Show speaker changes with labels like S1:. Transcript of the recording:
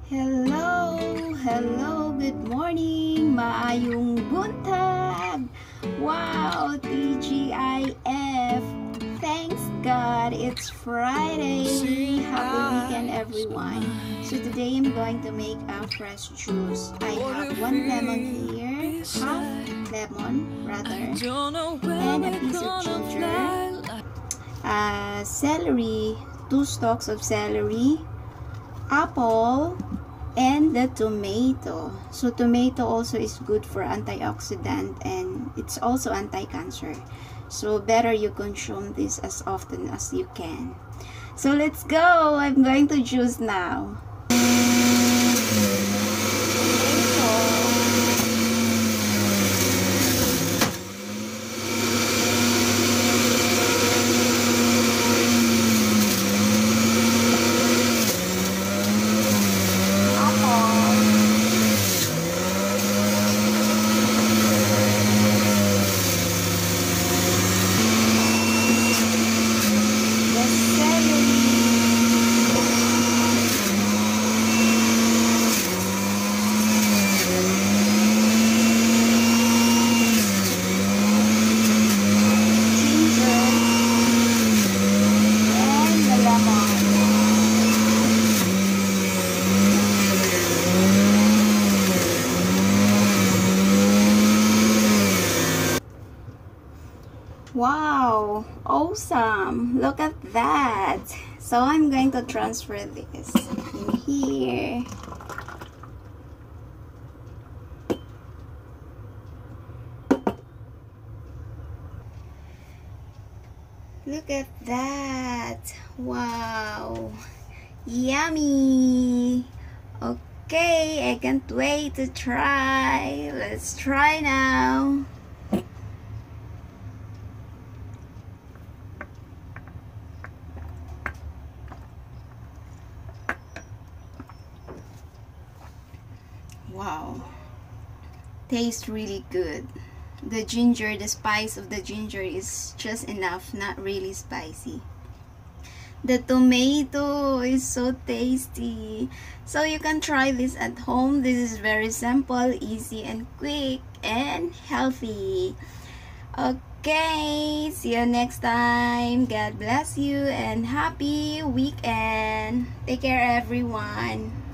S1: Hello! Hello! Good morning! Maayong buntag! Wow! TGIF! Thanks God! It's Friday! Happy weekend everyone! So today I'm going to make a fresh juice. I have 1 lemon here, half lemon rather, and a piece of ginger, celery, 2 stalks of celery, apple, and the tomato. So tomato also is good for antioxidant and it's also anti-cancer. So better you consume this as often as you can. So let's go! I'm going to juice now. Wow, awesome! Look at that. So I'm going to transfer this in here. Look at that. Wow, yummy. Okay, I can't wait to try. Let's try now. Wow, tastes really good. The ginger, the spice of the ginger is just enough, not really spicy. The tomato is so tasty. So you can try this at home. This is very simple, easy and quick and healthy. Okay, see you next time. God bless you and happy weekend. Take care everyone.